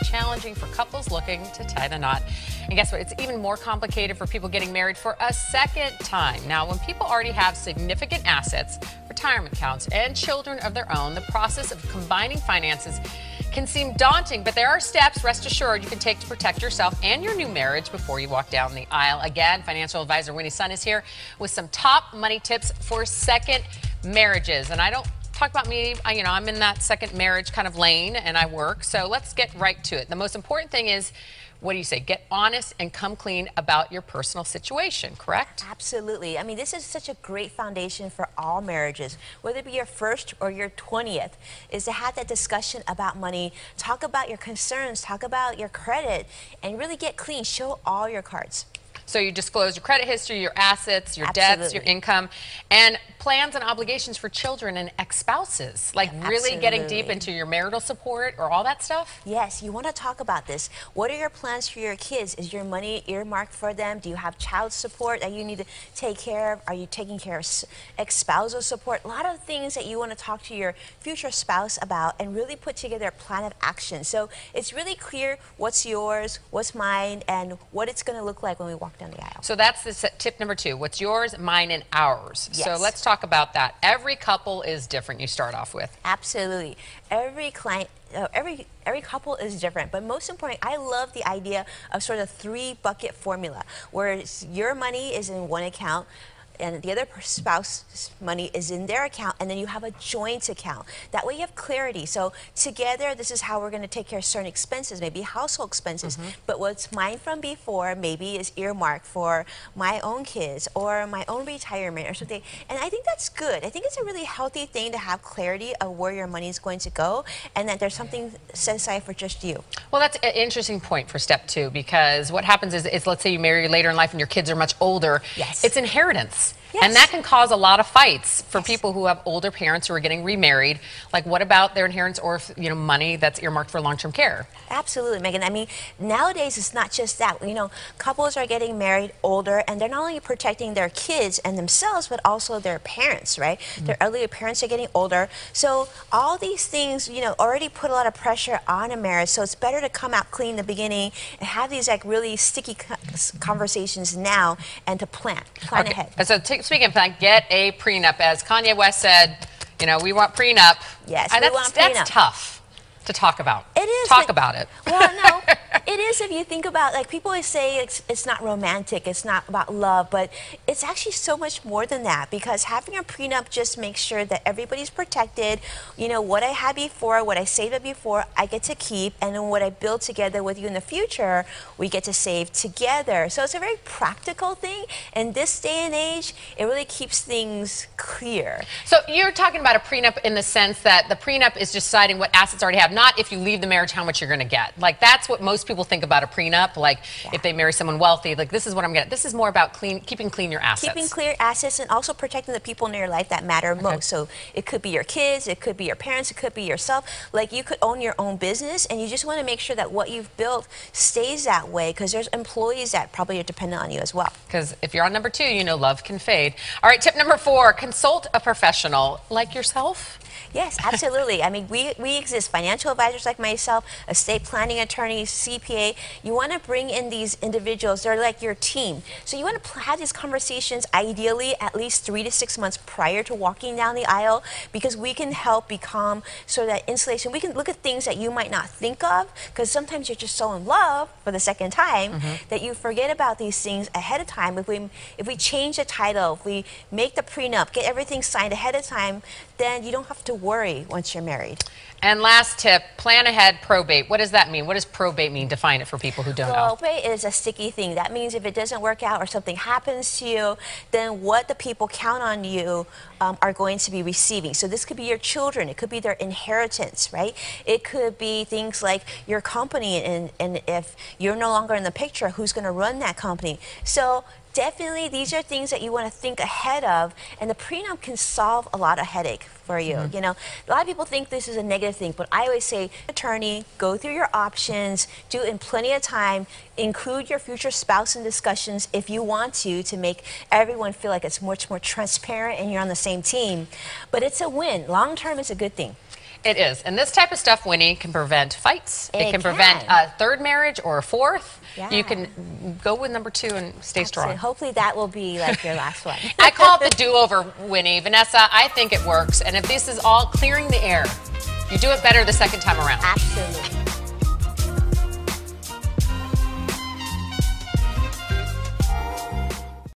challenging for couples looking to tie the knot. And guess what? It's even more complicated for people getting married for a second time. Now, when people already have significant assets, retirement accounts, and children of their own, the process of combining finances can seem daunting, but there are steps, rest assured, you can take to protect yourself and your new marriage before you walk down the aisle. Again, financial advisor Winnie Sun is here with some top money tips for second marriages. And I don't talk about me, I'm in that second marriage kind of lane and I work. So let's get right to it. The most important thing is, what do you say? Get honest and come clean about your personal situation, correct? Absolutely. I mean, this is such a great foundation for all marriages, whether it be your first or your 20th, is to have that discussion about money, talk about your concerns, talk about your credit, and really get clean. Show all your cards. So you disclose your credit history, your assets, your debts, your income, and plans and obligations for children and ex-spouses. Like really getting deep into your marital support or all that stuff? Yes, you want to talk about this. What are your plans for your kids? Is your money earmarked for them? Do you have child support that you need to take care of? Are you taking care of ex-spousal support? A lot of things that you want to talk to your future spouse about and really put together a plan of action. So it's really clear what's yours, what's mine, and what it's going to look like when we walk down the aisle. So that's the tip number 2. What's yours, mine, and ours. Yes. So let's talk about that. Every couple is different, you start off with. Absolutely. Every client, every couple is different, but most important, I love the idea of sort of 3-bucket formula, where your money is in one account, and the other spouse's money is in their account, and then you have a joint account. That way you have clarity. So together, this is how we're going to take care of certain expenses, maybe household expenses. But what's mine from before maybe is earmarked for my own kids or my own retirement or something. And I think that's good. I think it's a really healthy thing to have clarity of where your money is going to go, and that there's something set aside for just you. Well, that's an interesting point for step 2, because what happens is let's say you marry later in life and your kids are much older. Yes. It's inheritance. Yes. And that can cause a lot of fights for people who have older parents who are getting remarried. Like, what about their inheritance or money that's earmarked for long-term care? Absolutely, Megan. I mean, nowadays it's not just that. Couples are getting married older, and they're not only protecting their kids and themselves, but also their parents, right? Their elderly parents are getting older. So all these things, already put a lot of pressure on a marriage. So it's better to come out clean in the beginning and have these really sticky conversations now, and to plan ahead. So speaking of that, get a prenup. As Kanye West said, we want prenup. Yes, we want prenup. That's tough to talk about. It is. Talk about it. Well, no, it is if you think about, people always say it's not romantic, it's not about love, but it's actually so much more than that, because having a prenup just makes sure that everybody's protected. What I had before, what I saved up before, I get to keep, and then what I build together with you in the future, we get to save together. So it's a very practical thing. In this day and age, it really keeps things clear. So you're talking about a prenup in the sense that the prenup is deciding what assets already have, not if you leave the marriage how much you're going to get. Like, that's what most people think about a prenup. Like, if they marry someone wealthy, like, this is what I'm getting. This is more about keeping clean your assets. Keeping clear assets, and also protecting the people in your life that matter most. So it could be your kids, it could be your parents, it could be yourself. Like, you could own your own business, and you just want to make sure that what you've built stays that way, because there's employees that probably are dependent on you as well. Because if you're on number 2, love can fade. All right, tip number 4, consult a professional like yourself. Yes, absolutely. I mean, we exist, financial advisors like myself, estate planning attorneys, CPA. You want to bring in these individuals. They're like your team. So you want to have these conversations, ideally at least 3 to 6 months prior to walking down the aisle, because we can help become sort of that insulation. We can look at things that you might not think of, because sometimes you're just so in love for the second time that you forget about these things ahead of time. If we change the title, if we make the prenup, get everything signed ahead of time, then you don't have to worry once you're married. And last tip, plan ahead probate. What does that mean? What does probate mean? Define it for people who don't know. Probate is a sticky thing. That means if it doesn't work out or something happens to you, then what the people count on you are going to be receiving. So this could be your children. It could be their inheritance, right? It could be things like your company, and if you're no longer in the picture, who's going to run that company? So definitely, these are things that you want to think ahead of, and the prenup can solve a lot of headache for you. A lot of people think this is a negative thing, but I always say, attorney, go through your options, do it in plenty of time, include your future spouse in discussions if you want to make everyone feel like it's much more transparent and you're on the same team. But it's a win. Long term, it's a good thing. It is. And this type of stuff, Winnie, can prevent fights. It can prevent a third marriage or a fourth. Yeah. You can go with number 2 and stay strong. Hopefully that will be like your last one. I call it the do-over, Winnie. Vanessa, I think it works. And if this is all clearing the air, you do it better the second time around. Absolutely.